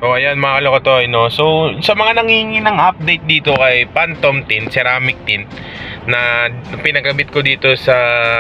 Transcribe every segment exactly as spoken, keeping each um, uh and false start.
So ayan mga kalokotoy, no? So sa mga nangingi ng update dito kay Phantom Tint, ceramic tint na pinagkabit ko dito sa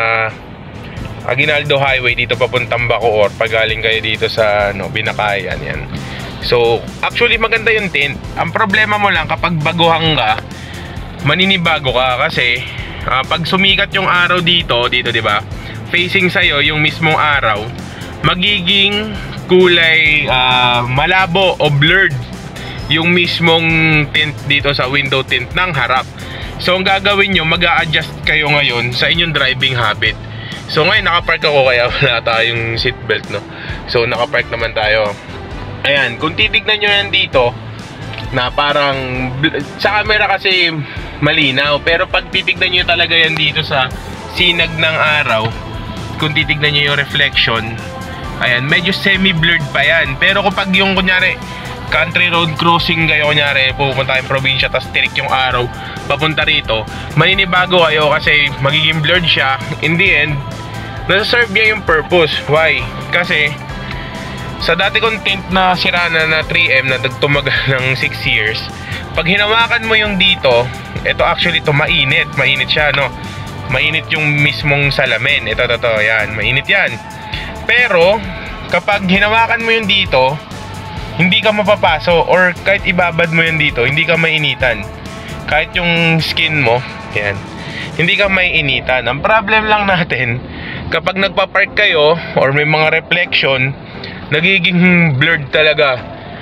Aguinaldo Highway dito papuntang Bacoor, pag galing kayo dito sa ano, Binakayan yan. So actually maganda yung tint. Ang problema mo lang kapag baguhan ka, maninibago ka kasi uh, pag sumikat yung araw dito, dito 'di ba? Facing sa'yo yung mismong araw, magiging kulay uh, malabo o blurred yung mismong tint dito sa window tint ng harap. So ang gagawin nyo, mag-a-adjust kayo ngayon sa inyong driving habit. So ngayon nakapark ako kaya wala tayong seatbelt, no? So nakapark naman tayo. Ayan, kung titignan nyo yan dito na parang sa camera kasi malinaw, pero pag titignan nyo talaga yan dito sa sinag ng araw, kung titignan nyo yung reflection, ayan, medyo semi-blurred pa yan. Pero kapag yung kunyari country road crossing kayo, kunyari pupunta kayong probinsya tapos tirik yung araw papunta rito, maninibago kayo kasi magiging blurred siya. In the end, nasa-serve niya yung purpose. Why? Kasi sa dati kong tint na sira na na three M na nagtumagal ng six years, pag hinawakan mo yung dito, ito actually to mainit, mainit siya, no? Mainit yung mismong salamin. Ito, ito, ito, yan, mainit yan. Pero kapag hinawakan mo yung dito, hindi ka mapapaso, or kahit ibabad mo yan dito, hindi ka mainitan. Kahit yung skin mo, yan, hindi ka mainitan. Ang problem lang natin, kapag nagpa-park kayo or may mga reflection, nagiging blurred talaga.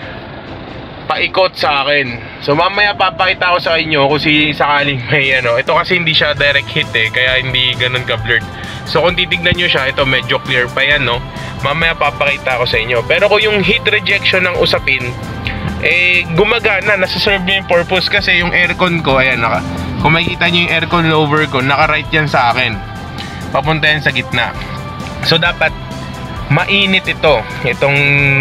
Paikot sa akin. So mamaya papakita ko sa inyo kung si sakaling may ano. Ito kasi hindi siya direct hit eh, kaya hindi ganun ka blurred. So kung titignan nyo siya, ito medyo clear pa yan, no? Mamaya papakita ko sa inyo. Pero kung yung heat rejection ng usapin, eh gumagana, nasa-serve niya yung purpose. Kasi yung aircon ko, ayan, naka, kung makikita nyo yung aircon lower ko, naka-right yan sa akin, papunta yan sa gitna. So dapat mainit ito, itong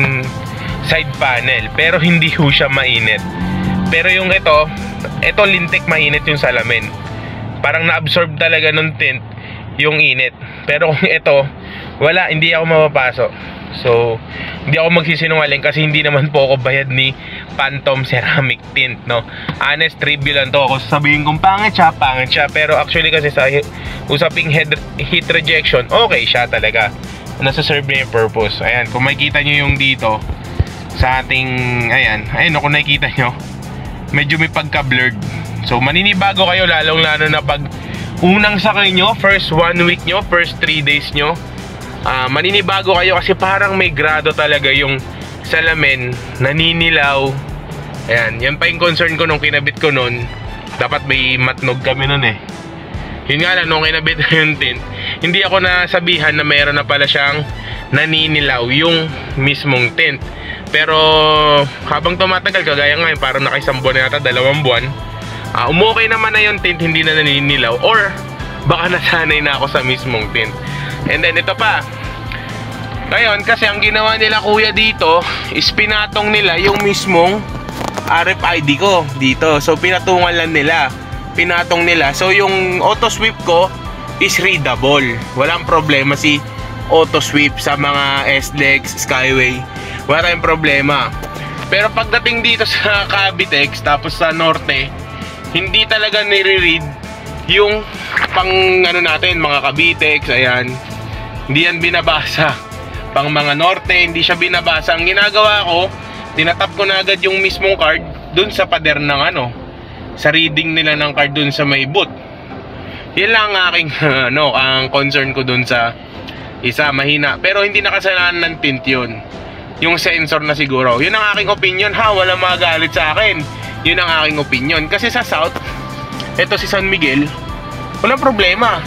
side panel, pero hindi ho siya mainit. Pero yung ito, ito lintik mainit yung salamin. Parang na-absorb talaga ng tint yung init. Pero kung ito, wala, hindi ako mapapasok. So, hindi ako magsisinungaling kasi hindi naman po ako bayad ni Phantom Ceramic Tint, no? Honest review lang to. Kung sabihin kong pangit siya, pangit siya. Pero actually kasi sa usaping head, heat rejection, okay siya talaga. Nasa-serve niya yung purpose. Ayan, kung makikita nyo yung dito sa ating, ayan, ayan, kung nakikita nyo, medyo may pagka-blurred. So maninibago kayo, lalong lalo na pag unang sakay nyo, first one week nyo, first three days nyo, uh, maninibago kayo kasi parang may grado talaga yung salamin, naninilaw. Ayan, yan pa yung concern ko nung kinabit ko nun. Dapat may matnog kami nun eh. Yun nga lang, nung kinabit ko yung tint, hindi ako nasabihan na meron na pala siyang naninilaw yung mismong tint. Pero habang tumatagal, kagaya ngayon, parang nakaisang buwan na yata, dalawang buwan, uh, umukay naman na yung tint, hindi na naninilaw. Or baka nasanay na ako sa mismong tint. And then ito pa, ngayon kasi ang ginawa nila kuya dito is pinatong nila yung mismong R F I D ko dito. So pinatungan lang nila, pinatong nila. So yung auto sweep ko is readable. Walang problema si auto sweep sa mga S-Lex, Skyway, wala tayong problema. Pero pagdating dito sa Cavitex tapos sa Norte, hindi talaga nire-read yung pang ano natin, mga Cavitex, ayan, hindi yan binabasa. Pang mga Norte, hindi siya binabasa. Ang ginagawa ko, tinatap ko na agad yung mismong card dun sa pader ng ano, sa reading nila ng card dun sa may boot. Yan lang ang aking ano, ang concern ko dun sa isa, mahina. Pero hindi nakasalanan ng tint yun, yung sensor na siguro. Yun ang aking opinion ha, walang magalit sa akin. Yun ang aking opinion. Kasi sa South, ito si San Miguel, walang problema.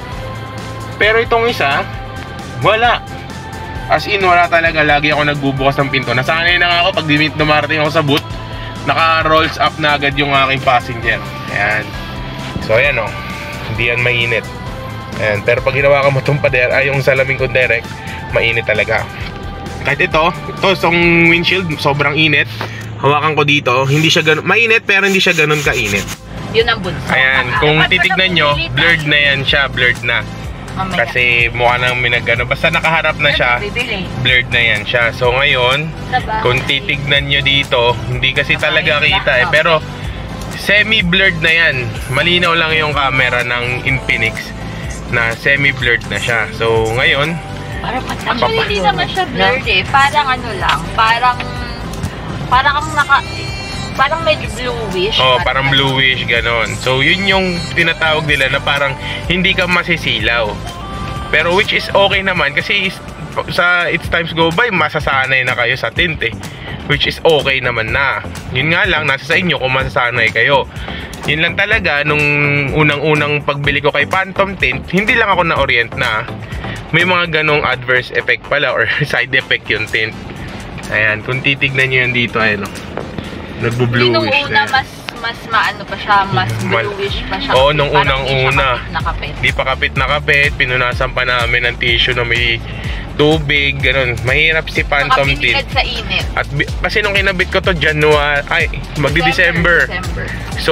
Pero itong isa, wala. As in, wala talaga. Lagi ako nagbubukas ng pinto. Nasanay na nga ako pag dumarating ako sa boot, naka-rolls up na agad yung aking passenger. Ayan. So ayan o, hindi yan mainit. Ayan. Pero pag ginawa ka mo itong pader, ay yung salamin ko direct, mainit talaga. Kahit ito, ito itong windshield, sobrang init. Hawakan ko dito, hindi siya ganun, mainit pero hindi siya ganun kainit. Yun ang bunso. Ayan, kung titignan nyo, blurred na yan siya, blurred na. Mamaya. Kasi mukha nang minagano. Basta nakaharap na siya, Bibili. blurred na yan siya. So ngayon, Sabay. kung titignan nyo dito, hindi kasi Sabay talaga kita eh. lang. Pero semi-blurred na yan. Malinaw lang yung camera ng Infinix na semi-blurred na siya. So ngayon, Parang actually, hindi naman siya blurred eh. Parang ano lang, parang parang ang naka parang medyo bluish. oh, parang bluish ganon. So yun yung tinatawag nila na parang hindi ka masisilaw. Pero which is okay naman kasi is, sa its times go by, masasanay na kayo sa tint eh. Which is okay naman na. Yun nga lang, nasa sa inyo kung masasanay kayo. Yun lang talaga, nung unang-unang pagbili ko kay Phantom Tint, hindi lang ako na-orient na may mga ganong adverse effect pala or side effect yung tint. Ayan, kung titignan nyo yun dito, ayun o. Nagbo-bluish nung na. una, mas, mas maano pa siya, mas bluish pa siya. Oo, nung unang-una. Nakapit. Di pa kapit na kapit, pinunasan pa namin ng tissue na may tubig, ganun. Mahirap si Phantom Tint. Nakapinilad sa init. At kasi nung kinabit ko to January, ay, magdi-December. December. So,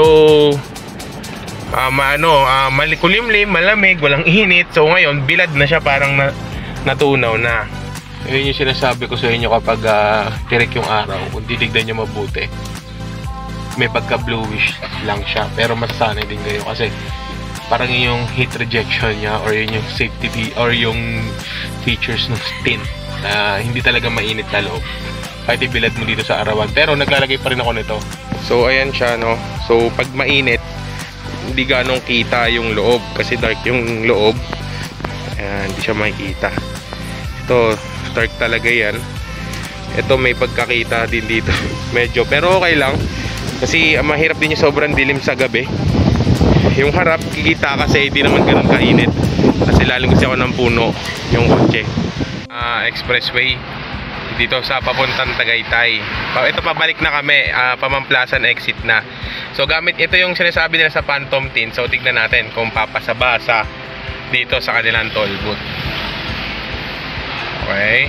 uh, maano, uh, malikulimlim, malamig, walang init. So ngayon, bilad na siya, parang na, natunaw na. Yun yung sinasabi ko sa inyo kapag uh, tirik yung araw, kung titignan nyo mabuti. May pagka-bluish lang siya, pero masasanay din kayo kasi parang yung heat rejection niya or yun yung safety fee, or yung features ng tint na uh, hindi talaga mainit sa loob kahit ibilad mo dito sa arawan, pero naglalagay pa rin ako nito. So ayan siya, no. So pag mainit, hindi ganong kita yung loob kasi dark yung loob. Ayan, hindi siya makikita. Ito dark talaga yan. Ito may pagkakita din dito medyo, pero okay lang kasi uh, mahirap din yung sobrang dilim sa gabi. Yung harap kikita kasi hindi naman ganun kainit kasi lalim kasi ako ng puno yung kotse. uh, expressway dito sa papuntang Tagaytay. Ito pabalik na kami, uh, Pamamplasan exit na. So gamit ito yung sinasabi nila sa Phantom Tint. So tignan natin kung papasa-basa dito sa kanilang toll booth. Okay,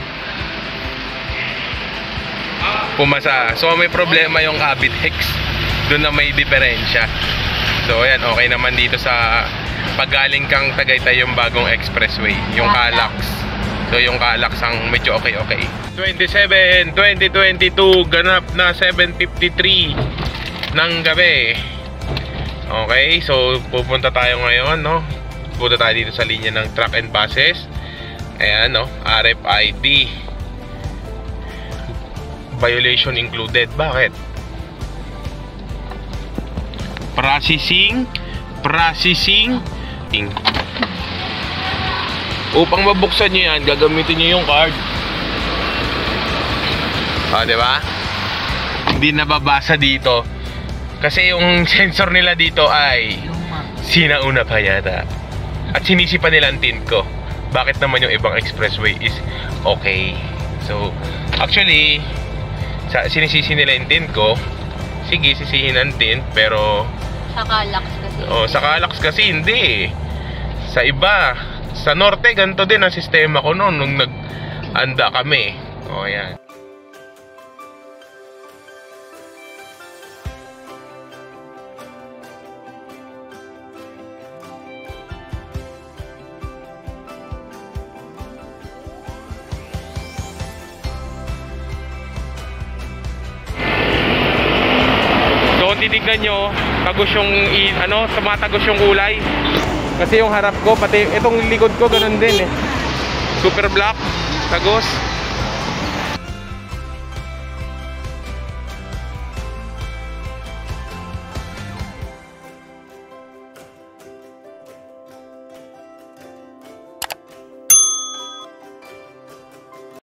pumasa. So may problema yung Cavitex, doon na may diferensya. So ayan, okay naman dito sa paggaling kang Tagaytay yung bagong expressway, yung Calax. So yung Calax ang medyo okay-okay. twenty-seven, twenty twenty-two, ganap na seven fifty-three ng gabi. Okay, so pupunta tayo ngayon, no? Pupunta tayo dito sa linya ng truck and buses. Ayan, no? R F I D violation included. Bakit? Processing Processing Upang mabuksan nyo yan, gagamitin nyo yung card. O, diba? Hindi nababasa dito kasi yung sensor nila dito ay sinauna pa yata. At sinisipa nila ang tint ko. Bakit naman yung ibang expressway is okay? So, actually, sa, sinisisi nila yung tint ko. Sige, sisihin ang tint, pero sa Calax kasi. Oh, sa Calax kasi hindi. Sa iba, sa norte, ganito din ang sistema ko noon nung nag-anda kami. O, yan. So, kung titignan nyo, tagos yung, ano, tumatagos yung kulay. Kasi yung harap ko, pati itong likod ko, ganun din eh. Super black, tagos.